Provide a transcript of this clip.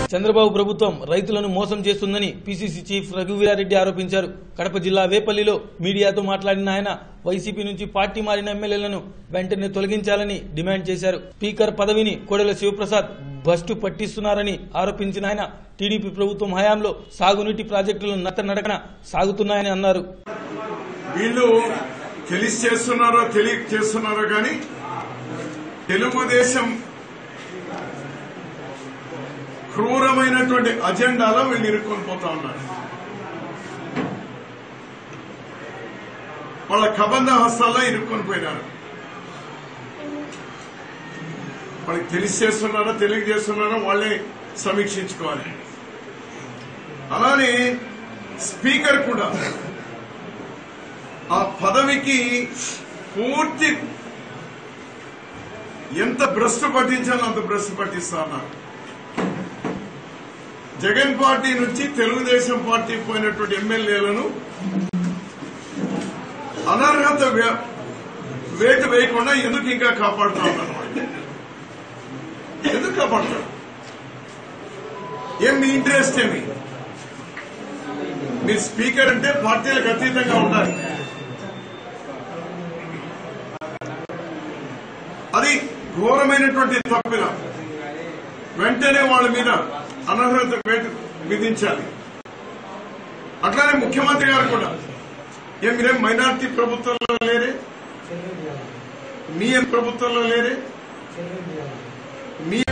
చంద్రబాబు ప్రభుత్వం రైతులను మోసం చేస్తుందని PCC చీఫ్ రఘువీరా రెడ్డి ఆరోపించారు. కడప జిల్లా వేపల్లిలో మీడియాతో మాట్లాడిన ఆయన వైసీపీ నుంచి పార్టీ మారిన ఎమ్మెల్యేలను వెంటనే తొలగించాలని డిమాండ్ చేశారు. స్పీకర్ పదవిని కోడెల శివప్రసాద్ భ్రష్టు పట్టిస్తున్నారని ఆరోపించిన ఆయన టీడీపీ ప్రభుత్వం హయాంలో సాగునీటి ప్రాజెక్టులు నత్తనడకన సాగుతున్నాయని అన్నారు. వీళ్ళు తెలిసి చేస్తున్నారో తెలియక చేస్తున్నారో కానీ తెలుగుదేశం క్రూరమైనటువంటి అజెండాలో వీళ్ళు ఇరుక్కొని పోతా ఉన్నారు. వాళ్ళ కబంధ హస్తాల్లో ఇరుక్కొని పోయినారు. వాళ్ళకి తెలిసి చేస్తున్నారో తెలియక చేస్తున్నారో వాళ్ళే సమీక్షించుకోవాలి. అలానే స్పీకర్ కూడా ఆ పదవికి పూర్తి ఎంత భ్రష్టు పట్టించాలో అంత భ్రష్టు పట్టిస్తా ఉన్నారు. జగన్ పార్టీ నుంచి తెలుగుదేశం పార్టీ పోయినటువంటి ఎమ్మెల్యేలను అనర్హత వేటు వేయకుండా ఎందుకు ఇంకా కాపాడుతా ఉన్నారు? ఎందుకు కాపాడుతారు? ఏం మీ ఇంట్రెస్ట్ ఏమి? మీ స్పీకర్ అంటే పార్టీలకు అతీతంగా ఉండాలి. అది ఘోరమైనటువంటి తప్పిద. వెంటనే వాళ్ళ మీద అనర్హత వేటు విధించాలి. అట్లానే ముఖ్యమంత్రి గారు కూడా మీరేం మైనార్టీ ప్రభుత్వంలో లేరే, మీ ప్రభుత్వంలో లేరే, మీ